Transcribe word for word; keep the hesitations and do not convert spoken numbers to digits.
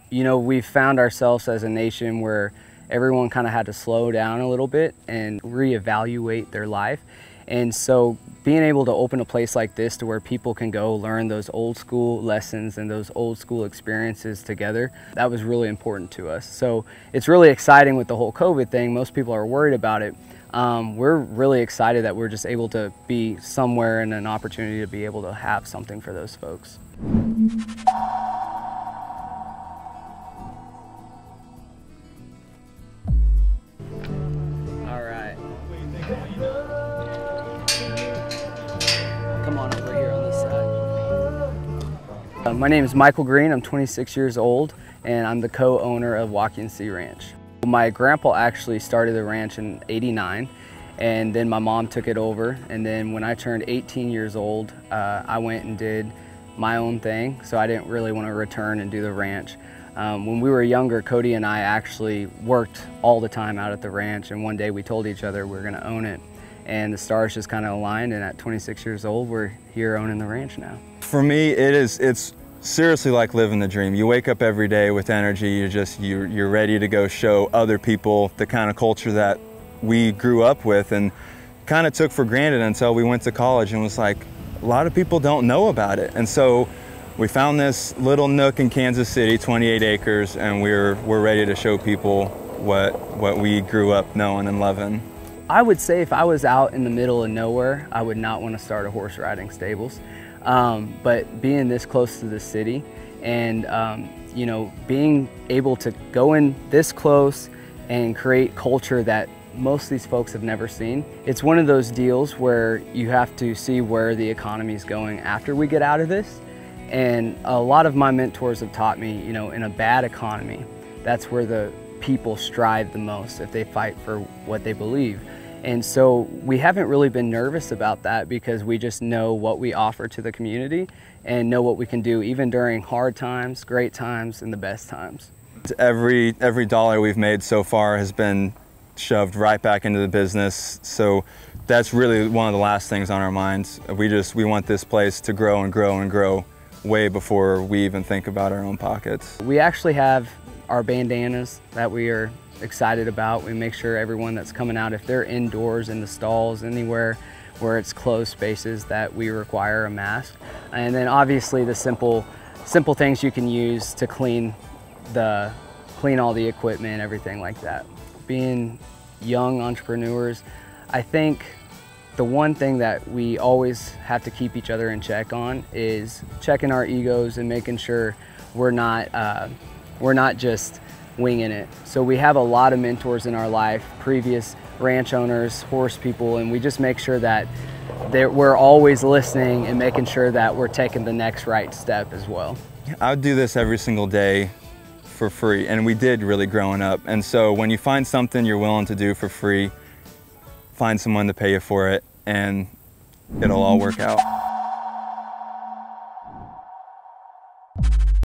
You know, we've found ourselves as a nation where everyone kind of had to slow down a little bit and reevaluate their life. And so being able to open a place like this to where people can go learn those old school lessons and those old school experiences together, that was really important to us. So it's really exciting with the whole COVID thing. Most people are worried about it. Um, we're really excited that we're just able to be somewhere and an opportunity to be able to have something for those folks. All right. Come on over here on this side. Uh, my name is Michael Green. I'm twenty-six years old, and I'm the co-owner of Watkins Ranch. My grandpa actually started the ranch in eighty-nine, and then my mom took it over. And then when I turned eighteen years old, uh, I went and did my own thing, so I didn't really want to return and do the ranch. Um, when we were younger, Cody and I actually worked all the time out at the ranch, and one day we told each other we were going to own it. And the stars just kind of aligned, and at twenty-six years old, we're here owning the ranch now. For me, it is, it's seriously like living the dream. You wake up every day with energy. You're just, you're, you're ready to go show other people the kind of culture that we grew up with and kind of took for granted until we went to college, and was like, a lot of people don't know about it. And so we found this little nook in Kansas City, twenty-eight acres, and we're, we're ready to show people what, what we grew up knowing and loving. I would say if I was out in the middle of nowhere, I would not want to start a horse riding stables. Um, but being this close to the city and, um, you know, being able to go in this close and create culture that most of these folks have never seen, it's one of those deals where you have to see where the economy is going after we get out of this. And a lot of my mentors have taught me, you know, in a bad economy, that's where the people strive the most if they fight for what they believe. And so we haven't really been nervous about that because we just know what we offer to the community and know what we can do even during hard times, great times, and the best times. Every, every dollar we've made so far has been shoved right back into the business. So that's really one of the last things on our minds. We just, we want this place to grow and grow and grow way before we even think about our own pockets. We actually have our bandanas that we are excited about. We make sure everyone that's coming out, if they're indoors in the stalls, anywhere where it's closed spaces, that we require a mask. And then obviously the simple simple things you can use to clean the clean all the equipment, everything like that. Being young entrepreneurs, I think the one thing that we always have to keep each other in check on is checking our egos and making sure we're not uh, we're not just winging it. So we have a lot of mentors in our life, previous ranch owners, horse people, and we just make sure that we're always listening and making sure that we're taking the next right step as well. I would do this every single day for free, and we did really growing up. And so when you find something you're willing to do for free, find someone to pay you for it, and it'll all work out.